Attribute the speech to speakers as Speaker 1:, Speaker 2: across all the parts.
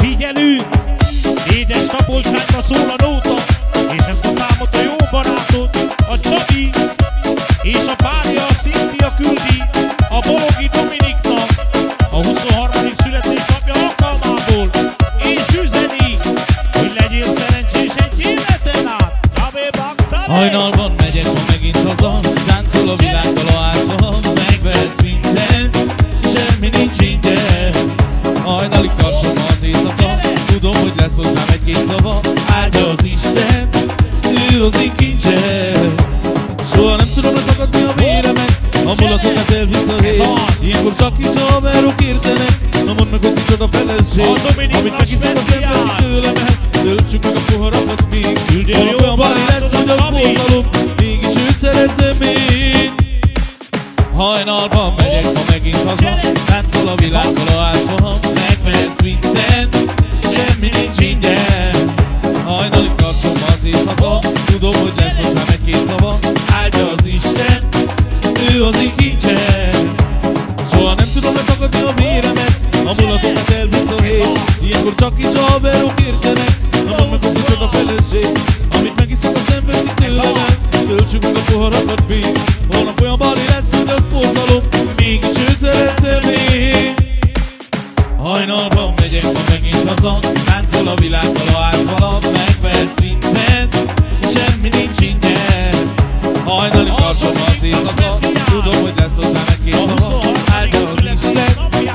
Speaker 1: Figyelünk! Édes tapolcsányra szól a nóta, és ezt a számot a jó barátod, a Csabi, és a párja, a Cintia küldi a Balogi Dominiknak a 23. születésnapja alkalmából, és üzeni, hogy legyél szerencsés egy életen át.
Speaker 2: Hajnalban megyek ma megint haza, táncol a világgal a házban, megvehetsz mindent, semmi nincs ingyen. Hajnalig tartom az éjszaka, tudom, hogy lesz hozzám egy-két szava, áldja az Isten, ő az én kincsem. Soha nem tudom letagadni a véremet, a mulatokat elvisz a hely. Ilyenkor csak is a haverok értenek, na mondd meg, hogy micsoda feleség, amit megiszok a szembeszik tőlemet. Töltsük meg a poharakat még, valami olyan bali lesz, hogy az boldalom, mégis őt szeretem én. Hajnalban megyek ma megint haza, táncol a világgal a házban, megvehetsz mindent, semmi nincs ingyen. Hajnalig tartom az éjszaka, tudom, hogy lesz hozzám egy-két szava, áldja az Isten, ő az én kincsem. Soha nem tudom letagadni a véremet, a mulatokat elvisz a hely. Ilyenkor csak is a haverok értenek, na mondd meg, hogy micsoda feleség, amit megiszok a szembeszik tőlemet. Töltsük meg a poharakat még, holnap olyan bali lesz, hogy az boldalom, mégis őt szeretem én. Hajnalban megyek ma megint haza, táncol a világgal a házban, megvehetsz mindent, semmi nincs ingyen. Hajnalig tartom az éjszaka, tudom, hogy lesz hozzám egy-két szava, áldja az Isten,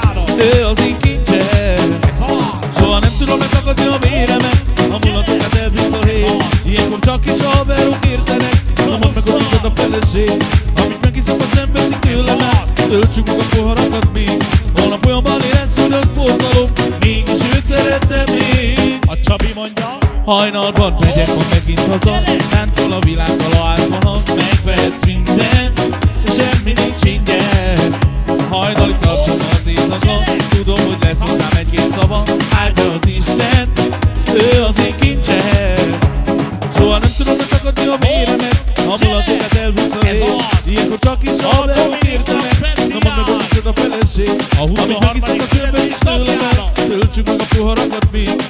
Speaker 2: ő az én kincsem. Soha nem tudom letagadni a véremet, a mulatokat elvisz a hely. Ilyenkor csak is a haverok értenek, na mondd meg, hogy micsoda feleség, amit megiszok a szembeszik tőlemet. Töltsük meg a poharakat még, holnap olyan bali lesz, hogy az boldalom, mégis őt szeretem én.
Speaker 1: A Csabi mondja.
Speaker 2: Hajnalban megyek ma megint haza, táncol a világgal a házban, megvehetsz mindent, semmi nincs ingyen. Hajnalig tartom az éjszaka, tudom, hogy lesz hozzám egy-két szava, áldja az Isten, ő az én kincsem. Soha nem tudom letagadni a véremet, a mulatokat elvisz a hely. Ilyenkor csak is a haverok értenek, na mondd meg, hogy micsoda feleség, amit megiszok a szembeszik tőlemet. Töltsük meg a poharakat még,